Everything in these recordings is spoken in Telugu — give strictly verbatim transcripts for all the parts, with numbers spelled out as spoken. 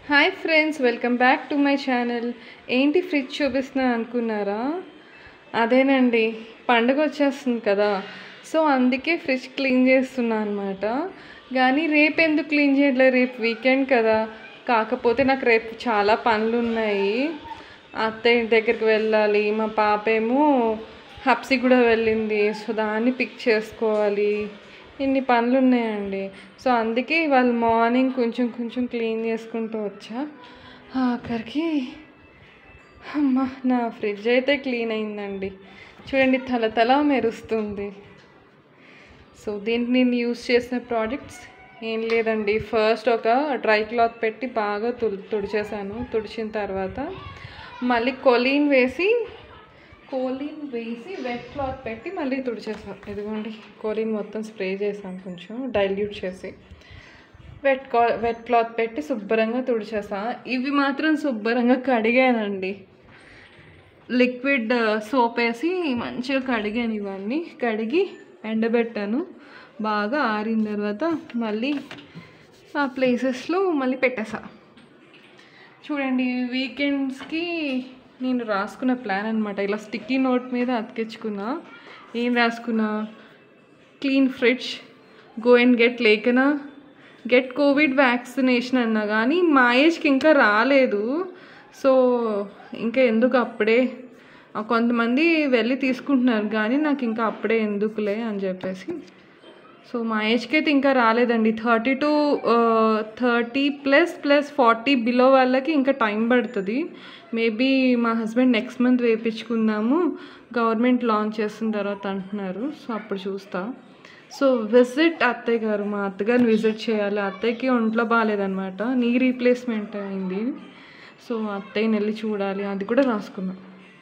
Hi friends, welcome back to my channel. ఏంటి ఫ్రిడ్జ్ చూపిస్తున్నా అనుకున్నారా? అదేనండి, పండుగ వచ్చేస్తుంది కదా, సో అందుకే ఫ్రిడ్జ్ క్లీన్ చేస్తున్నా అనమాట. కానీ రేపు ఎందుకు క్లీన్ చేయట్లేదు? రేపు వీకెండ్ కదా. కాకపోతే నాకు రేపు చాలా పనులు ఉన్నాయి. అత్తయ్య దగ్గరికి వెళ్ళాలి, మా పాప ఏమో హబ్సి కూడా వెళ్ళింది, సో దాన్ని పిక్ చేసుకోవాలి. ఇన్ని పనులు ఉన్నాయండి. సో అందుకే ఇవాళ మార్నింగ్ కొంచెం కొంచెం క్లీన్ చేసుకుంటూ వచ్చా. ఆఖరికి అమ్మ నా ఫ్రిడ్జ్ అయితే క్లీన్ అయిందండి. చూడండి, తల తల మెరుస్తుంది. సో దీనికి నేను యూస్ చేసిన ప్రోడక్ట్స్ ఏం లేదండి. ఫస్ట్ ఒక డ్రై క్లాత్ పెట్టి బాగా తు తుడిచేసాను. తుడిచిన తర్వాత మళ్ళీ కొలీన్ వేసి కోలిన్ వేసి వెట్ క్లాత్ పెట్టి మళ్ళీ తుడిచేసాను. ఇదిగోండి, కోలిన్ మొత్తం స్ప్రే చేసాను, కొంచెం డైల్యూట్ చేసి వెట్ కా వెట్ క్లాత్ పెట్టి శుభ్రంగా తుడిచేసాను. ఇవి మాత్రం శుభ్రంగా కడిగానండి. లిక్విడ్ సోప్ వేసి మంచిగా కడిగాను. ఇవన్నీ కడిగి ఎండబెట్టాను. బాగా ఆరిన తర్వాత మళ్ళీ ఆ ప్లేసెస్లో మళ్ళీ పెట్టేసా. చూడండి, వీకెండ్స్కి నేను రాసుకున్న ప్లాన్ అనమాట. ఇలా స్టిక్కీ నోట్ మీద అతికించుకున్నా. ఏం రాసుకున్నా? Clean fridge, go and get లేకనా, గెట్ కోవిడ్ వ్యాక్సినేషన్ అన్నా. కానీ మా ఏజ్కి ఇంకా రాలేదు, సో ఇంకా ఎందుకు అప్పుడే, కొంతమంది వెళ్ళి తీసుకుంటున్నారు కానీ నాకు ఇంకా అప్పుడే ఎందుకులే అని చెప్పేసి, సో మా ఏజ్కి అయితే ఇంకా రాలేదండి. Thirty two thirty plus plus forty below వాళ్ళకి ఇంకా టైం పడుతుంది. మేబీ మా హస్బెండ్ నెక్స్ట్ మంత్ వేయించుకుందాము, గవర్నమెంట్ లాంచ్ చేసిన తర్వాత అంటున్నారు. సో అప్పుడు చూస్తా. సో విజిట్ అత్తయ్య గారు, మా అత్తగారిని విజిట్ చేయాలి. అత్తయ్యకి ఒంట్లో బాగాలేదనమాట, నీ రీప్లేస్మెంట్ అయింది. సో అత్తయ్యని వెళ్ళి చూడాలి, అది కూడా రాసుకున్నా.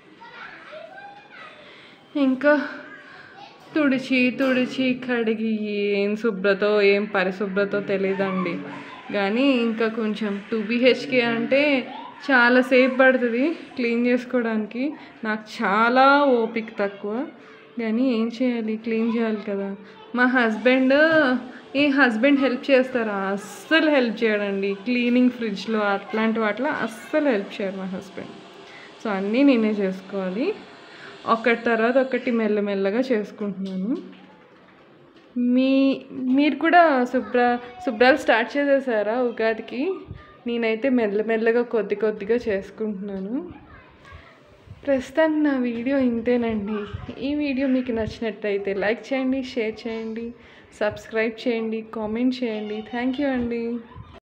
ఇంకా తుడిచి తుడిచి కడిగి ఏం శుభ్రతో ఏం పరిశుభ్రతో తెలియదండి. కానీ ఇంకా కొంచెం టూ బిహెచ్కే అంటే చాలాసేపు పడుతుంది క్లీన్ చేసుకోవడానికి. నాకు చాలా ఓపిక తక్కువ, కానీ ఏం చేయాలి, క్లీన్ చేయాలి కదా. మా హస్బెండ్ ఏ హస్బెండ్ హెల్ప్ చేస్తారా? అస్సలు హెల్ప్ చేయడండి. క్లీనింగ్ ఫ్రిడ్జ్లో అట్లాంటి వాటిలో అస్సలు హెల్ప్ చేయరు మా హస్బెండ్. సో అన్నీ నేనే చేసుకోవాలి, ఒకటి తర్వాత ఒకటి మెల్లమెల్లగా చేసుకుంటున్నాను. మీ మీరు కూడా శుభ్ర శుభ్రాలు స్టార్ట్ చేసేసారా ఉగాదికి? నేనైతే మెల్లమెల్లగా కొద్ది కొద్దిగా చేసుకుంటున్నాను. ప్రస్తుతానికి నా వీడియో ఇంతేనండి. ఈ వీడియో మీకు నచ్చినట్టయితే లైక్ చేయండి, షేర్ చేయండి, సబ్స్క్రైబ్ చేయండి, కామెంట్ చేయండి. థ్యాంక్ యూ అండి.